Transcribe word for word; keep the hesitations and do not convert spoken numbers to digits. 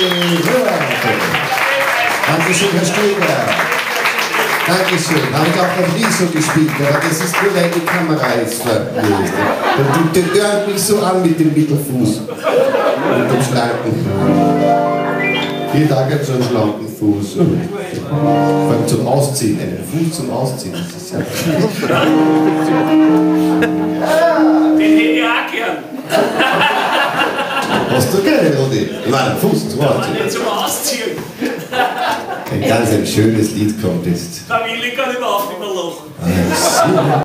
Dankeschön, Herr Staeger. Dankeschön. Habe ich auch noch nie so gespielt, aber das ist nur, weil die Kamera ist verlöst. Und die hört mich so an mit dem Mittelfuß und dem schlanken. Jeder hat so einen schlanken Fuß. Vor allem zum Ausziehen, einen Fuß zum Ausziehen. Das ist ja den hätte ich auch gern. Hast du gerne, Rudi? Nein, Fuß zum Ausziehen. Nein, zum Ausziehen. Ein ganz ein schönes Lied kommt jetzt. Da will ich gar nicht mehr auf, nicht mehr lachen.